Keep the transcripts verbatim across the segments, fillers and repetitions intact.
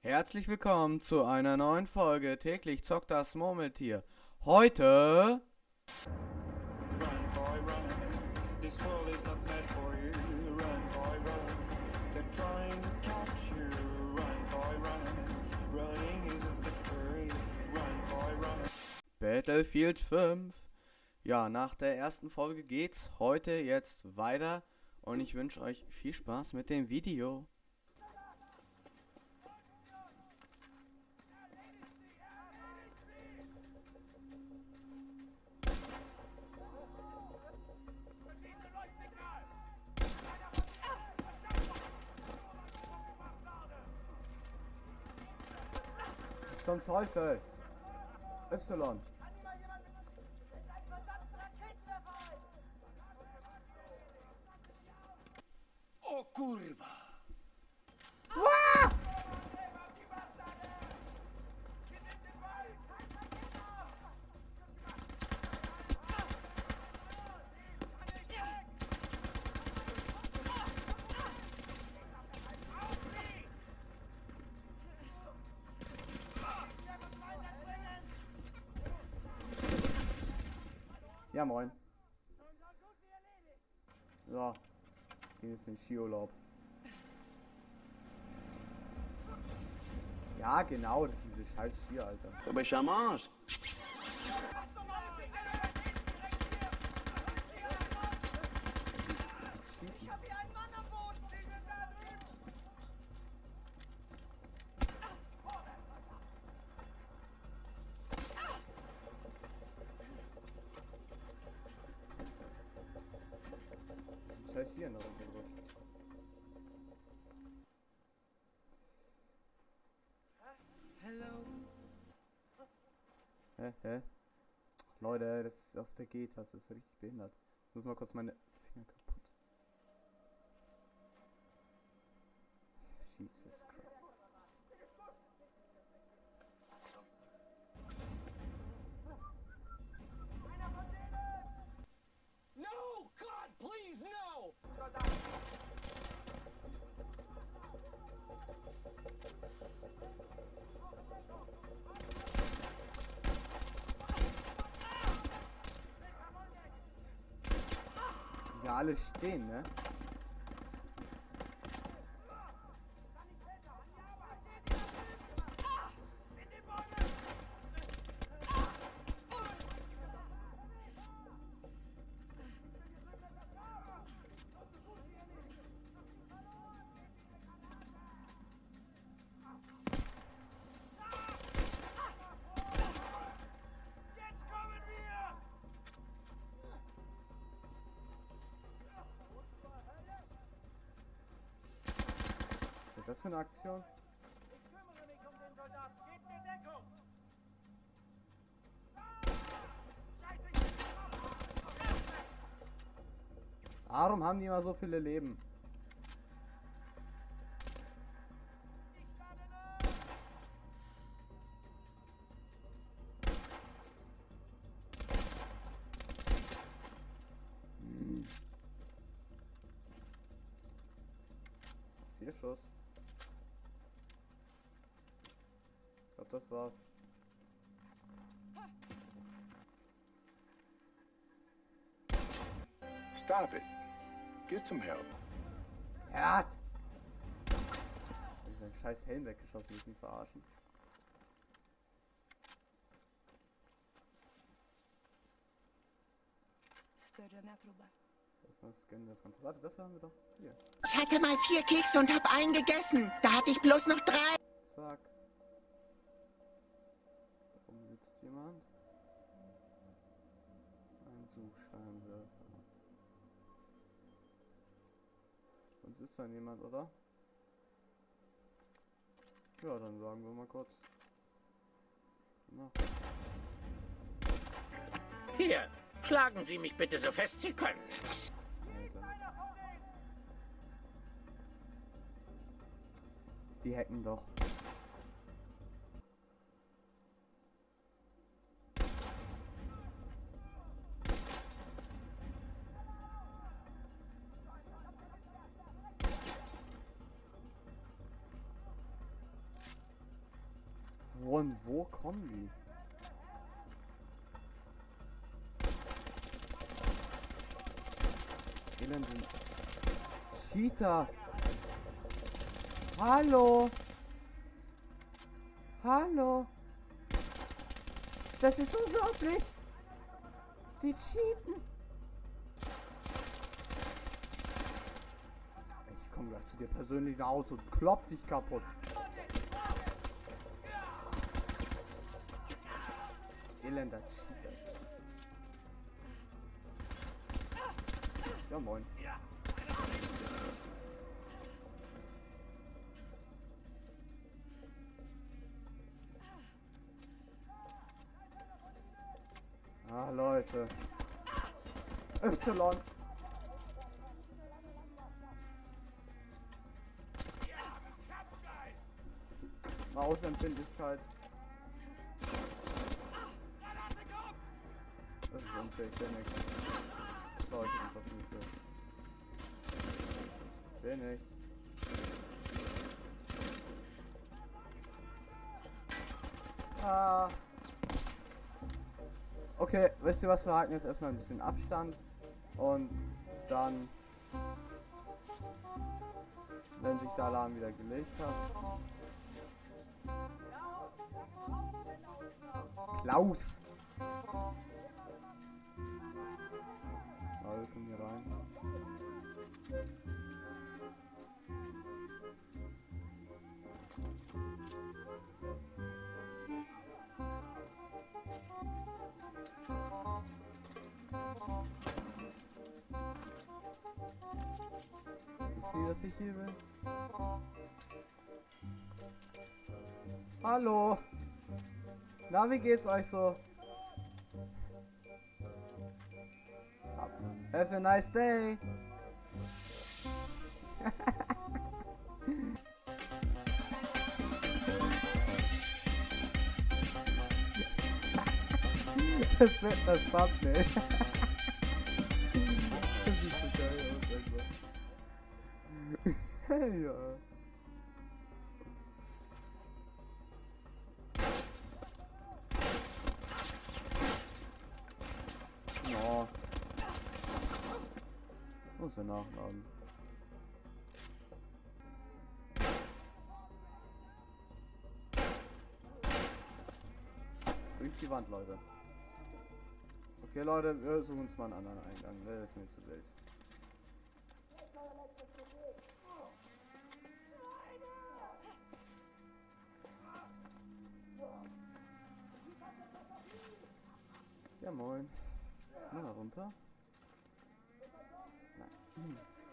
Herzlich willkommen zu einer neuen Folge täglich zockt das Murmeltier. Heute Run, boy, run. This world is not meant for you. Run, boy, run. They're trying to catch you. Run, boy, run. Running is a victory. Run, boy, run. Battlefield fünf. Ja, nach der ersten Folge geht's heute jetzt weiter und ich wünsche euch viel Spaß mit dem Video. Zum Teufel! Y. O kurwa! Ja, moin. So, hier ist ein Skiurlaub. Ja, genau, das ist diese scheiß Ski, Alter. Aber ich am Arsch. Scheiß hier noch runtergerutscht. Hä, hä? Leute, das ist auf der G-Taste, das ist richtig behindert. Ich muss mal kurz meine Finger kaputt. Jesus Christ. No, God, please, no! Ja, alle stehen, ne? Was ist das für eine Aktion? Warum haben die immer so viele Leben? Hm. Vier Schuss. Ich glaube, das war's. Stop it. Get some help. Er hat! Ich hab seinen scheiß Helm weggeschossen, mich nicht verarschen. Das ist das Scan, das Ganze. Warte, dafür haben wir doch hier. Ich hatte mal vier Kekse und hab einen gegessen. Da hatte ich bloß noch drei. Zack. Da oben sitzt jemand. Ein Suchscheinwerfer. Sonst ist da jemand, oder? Ja, dann sagen wir mal kurz. Na. Hier, schlagen Sie mich bitte so fest Sie können. Alter. Die hacken doch. Von wo kommen die? Elenden Cheater. Hallo. Hallo. Das ist unglaublich. Die cheaten. Ich komme gleich zu dir persönlich nach Hause und klopp dich kaputt. Elender Cheater. Ja, moin. Ah, Leute. Y. Mausempfindlichkeit. Das ist unfair, ich sehe nichts. Leute, das ist nicht gut. Ich sehe nichts. Ah. Okay, wisst ihr was, wir halten jetzt erstmal ein bisschen Abstand und dann, wenn sich der Alarm wieder gelegt hat. Klaus! Alle kommen hier rein. Wissen die, dass ich hier bin? Hallo! Na, wie geht's euch so? Have a nice day! Das wird das Thumbnail. Das sieht so geil aus, einfach. Ja. Oh. Muss er nachladen. Durch die Wand, Leute. Okay, Leute, wir suchen uns mal einen anderen Eingang. Der ist mir zu wild. Ja, moin. Nur da runter. Nein. Hm.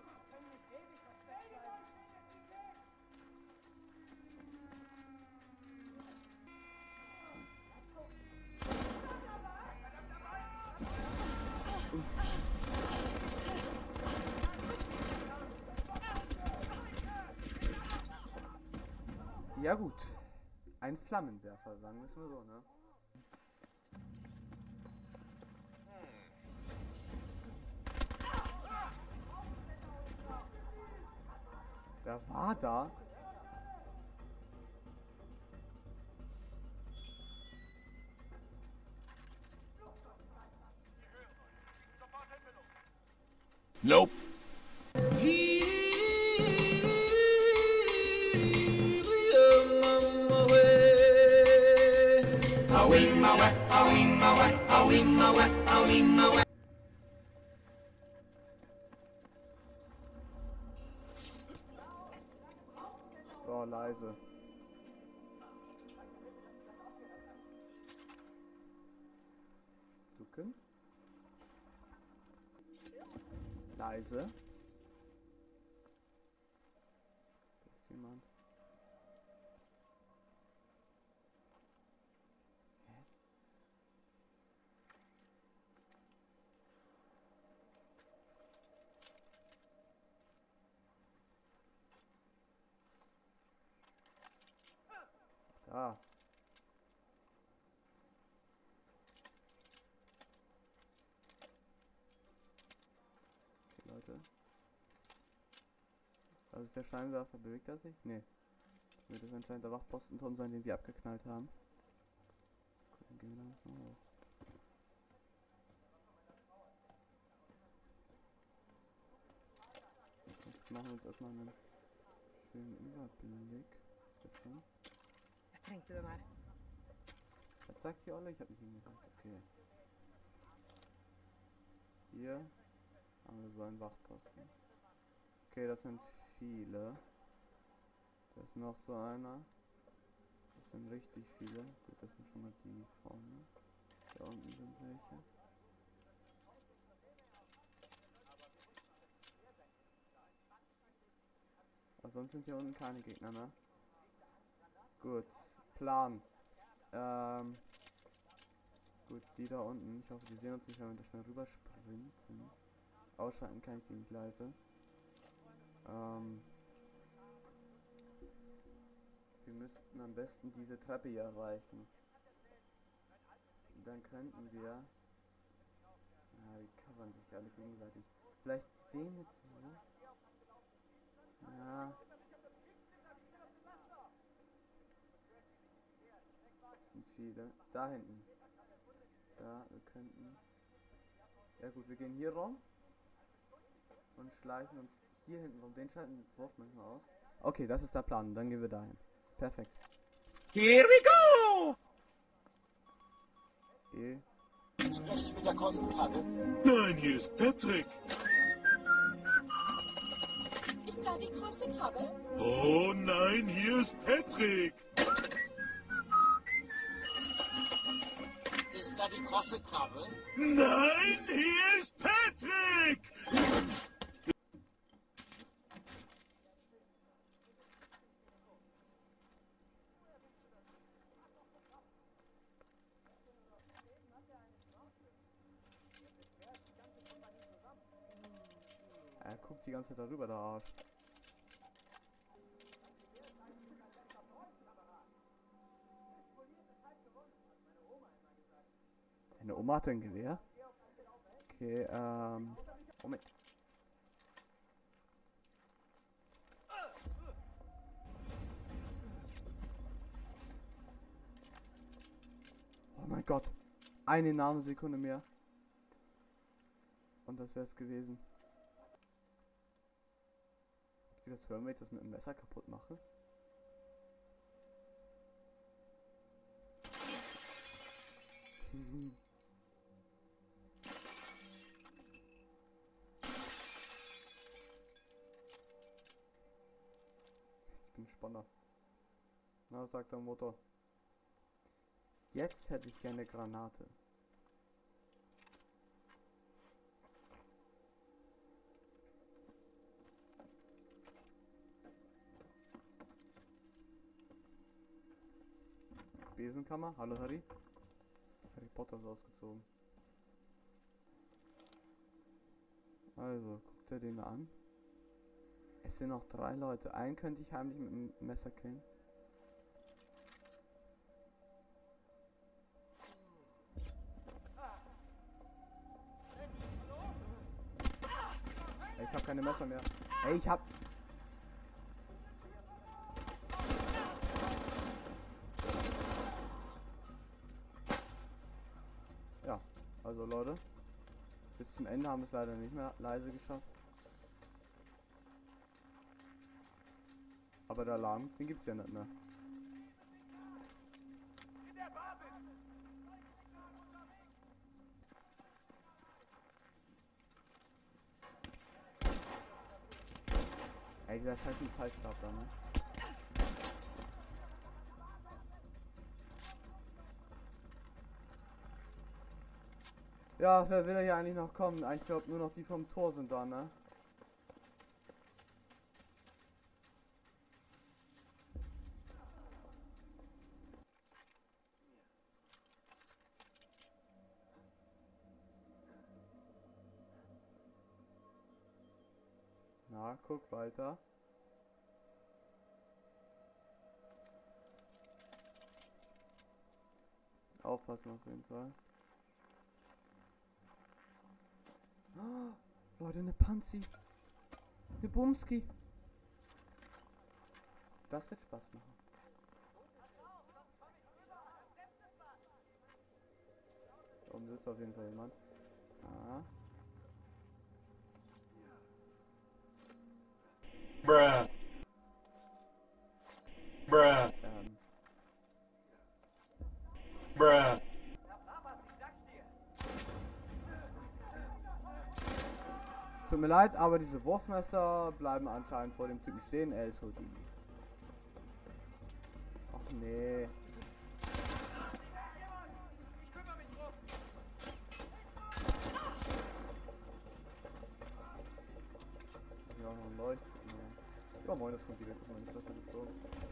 Ja gut, ein Flammenwerfer, sagen wir es mal so, ne? Der war da. Nope. So, leise. Ducken. Leise. Da ist jemand. Hä? Da. Okay, Leute. Was ist der Scheinwerfer? Bewegt er sich? Nee. Wird das anscheinend der Wachpostenturm sein, den wir abgeknallt haben. Gut, dann gehen wir da noch mal hoch. Jetzt machen wir uns erstmal einen schönen Überblick. Was ist das denn? Jag tänkte den här. Was sagt die Olle? Ich hab nicht hingehört. Okay. Hier haben wir so einen Wachposten. Okay, das sind viele. Da ist noch so einer. Das sind richtig viele. Gut, das sind schon mal die vorne. Da unten sind welche. Aber sonst sind hier unten keine Gegner, ne? Gut, Plan. Ähm. Gut, die da unten. Ich hoffe, die sehen uns nicht, wenn wir da schnell rüber sprinten. Ausschalten kann ich die nicht leise. Ähm. Wir müssten am besten diese Treppe hier erreichen. Dann könnten wir... Ja, die covern sich alle gegenseitig. Vielleicht den jetzt hier. Ja. Das sind viele. Da hinten. Da, wir könnten... Ja gut, wir gehen hier rum. Und schleichen uns hier hinten rum. Den schalten den Wurf manchmal aus. Okay, das ist der Plan. Dann gehen wir dahin. Perfekt. Here we go! E. Spreche ich mit der Kostenkrabbe? Nein, hier ist Patrick. Ist da die große Krabbe? Oh nein, hier ist Patrick. Ist da die große Krabbe? Nein, hier ist Patrick. Er guckt die ganze Zeit darüber, der Arsch. Deine Oma hat ein Gewehr? Okay, ähm... Moment. Oh mein Gott. Eine Nanosekunde mehr. Und das wäre es gewesen. Habt ihr das hören, wenn ich das mit dem Messer kaputt mache? Ich bin Spanner. Na, was sagt der Motor? Jetzt hätte ich gerne Granate. Besenkammer? Hallo Harry? Harry Potter ist ausgezogen. Also, guckt er den an. Es sind noch drei Leute. Einen könnte ich heimlich mit dem Messer killen. Ey, ich hab keine Messer mehr. Ey, ich hab... Ja, also Leute. Bis zum Ende haben wir es leider nicht mehr leise geschafft. Aber der Alarm, den gibt's ja nicht mehr. Ey, dieser scheiß Metallstab da, ne? Ja, wer will hier eigentlich noch kommen? Ich glaube nur noch die vom Tor sind da, ne? Na, guck weiter. Aufpassen auf jeden Fall. Oh, Leute, eine Panzi. Eine Bumski. Das wird Spaß machen. ist auf jeden Fall jemand. Ah. Bruh. Bruh. Ähm. Bruh. Tut mir leid, aber diese Wurfmesser bleiben anscheinend vor dem Typen stehen. Er ist Houdini. Ach nee. Ja, noch ein Leuchtsignal. Ja, moin, das kommt wieder. Guck mal, nicht, was er geflogen.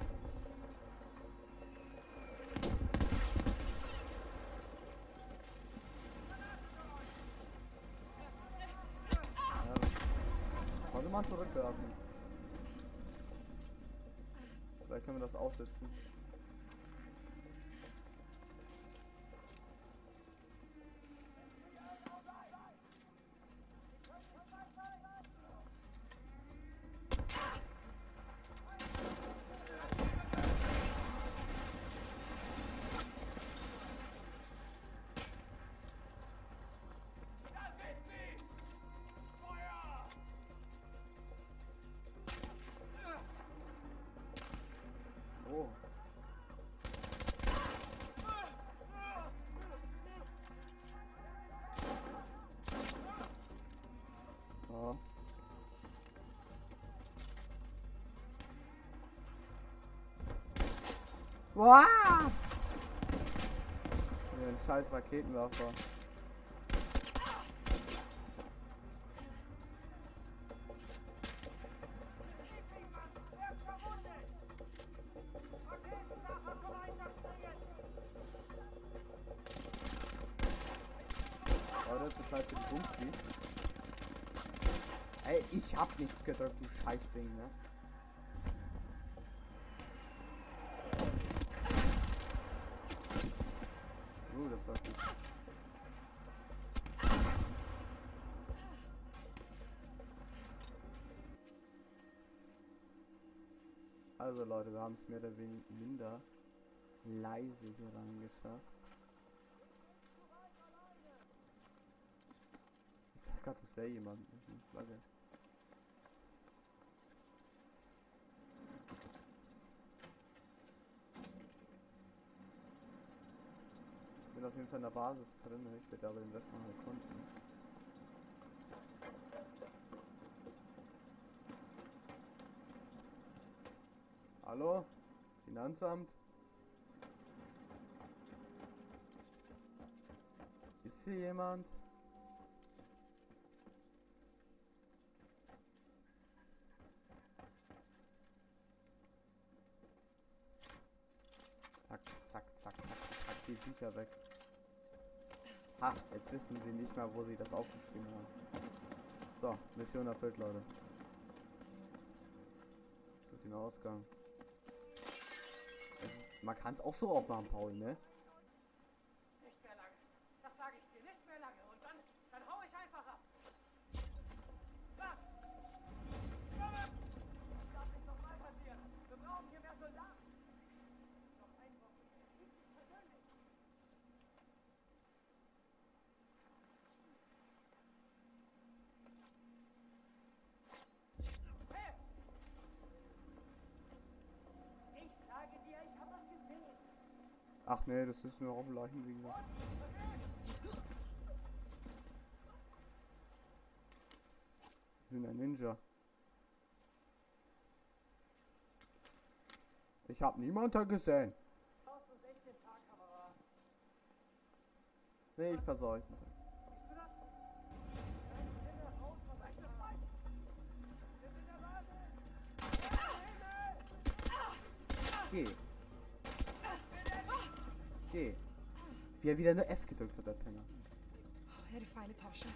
Konnte man zurückwerfen. Vielleicht können wir das aufsetzen. Oh. Oh. Wow! Ein scheiß Raketenwerfer. Leute, zur Zeit für die Bumski. Ey, ich hab nichts gedrückt, du Scheißding, ne? Uh, das war gut. Also Leute, wir haben es mehr oder weniger leise hier reingeschafft. Ich dachte gerade, das wäre jemand. Flagge. Wir sind auf jeden Fall in der Basis drin. Ich werde aber den Rest noch erkunden. Hallo? Finanzamt? Ist hier jemand? Zack, zack, zack, zack, zack, die Bücher weg. Ha, jetzt wissen sie nicht mehr, wo sie das aufgeschrieben haben. So, Mission erfüllt, Leute. Das wird den Ausgang. Man kann es auch so aufmachen, Paul, ne? Nicht mehr lange. Das sage ich dir, nicht mehr lange. Und dann, dann hau ich einfach ab. Da! Komm! Das darf nicht nochmal passieren. Wir brauchen hier mehr Soldaten. Noch ein Wochen. Persönlich. Hey! Ich sage dir, ich habe was gesehen. Ach nee, das ist nur auf dem Leichen liegen. Wir sind ein Ninja. Ich habe niemanden gesehen. Nee, ich verseuche. Geh. Geh. Wie er wieder eine F gedrückt hat, der Penner. Oh, ihre feine Tasche.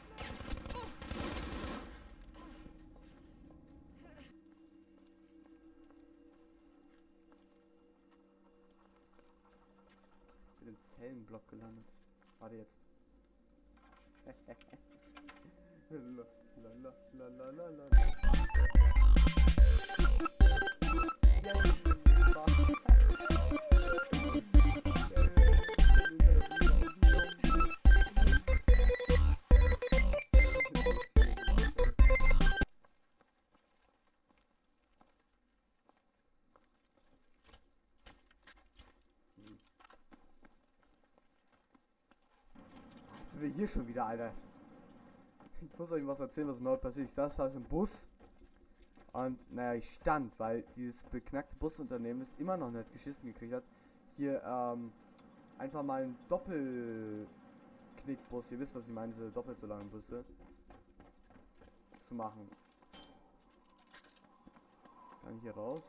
Ich bin im Zellenblock gelandet. Warte jetzt. la, la, la, la, la, la, la. sind wir hier schon wieder, Alter. Ich muss euch was erzählen, was mir heute passiert. Ich saß also im Bus. Und naja, ich stand, weil dieses beknackte Busunternehmen es immer noch nicht geschissen gekriegt hat. Hier, ähm, einfach mal einen Doppelknickbus, ihr wisst, was ich meine, diese doppelt so langen Busse zu machen. Kann ich hier raus?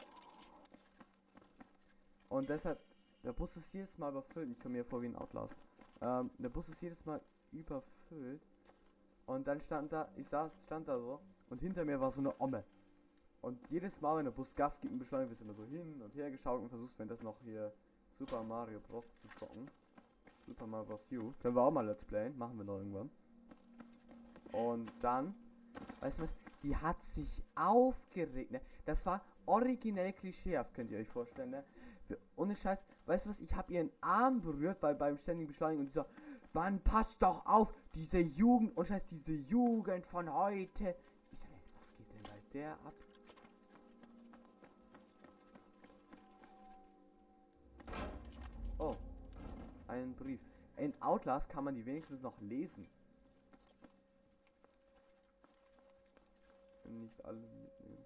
Und deshalb, der Bus ist jedes Mal überfüllt. Ich komme mir vor wie ein Outlast. Ähm, der Bus ist jedes Mal überfüllt. Und dann stand da, ich saß, stand da so, und hinter mir war so eine Omme. Und jedes Mal, wenn der Bus Gas gibt und beschleunigt, bist du immer so hin und her geschaut und versuchst, wenn das noch hier Super Mario Bros. Zu zocken. Super Mario Bros. U. Können wir auch mal Let's Playen, machen wir noch irgendwann. Und dann, weißt du was, die hat sich aufgeregt, ne? Das war originell klischeehaft, könnt ihr euch vorstellen, ne? Ohne Scheiß, weißt du was, ich habe ihren Arm berührt, weil beim ständigen Beschleunigen, und die so, Mann, passt doch auf, diese Jugend, und Scheiß, diese Jugend von heute. Ich sag, was geht denn bei der ab? Oh, ein Brief. In Outlast kann man die wenigstens noch lesen. Nicht alle mitnehmen.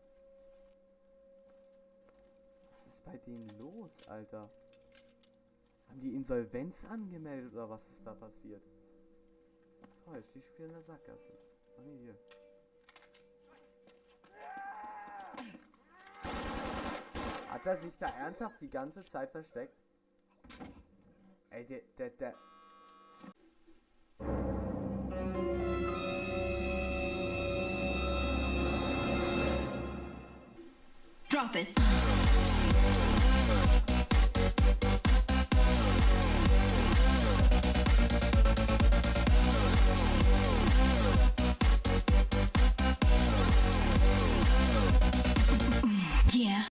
Was ist bei denen los, Alter? Haben die Insolvenz angemeldet oder was ist da passiert? Toll, ich stehe spielen in der Sackgasse. Ach nee, hier. Hat er sich da ernsthaft die ganze Zeit versteckt? Ey, der, der, der... Drop it.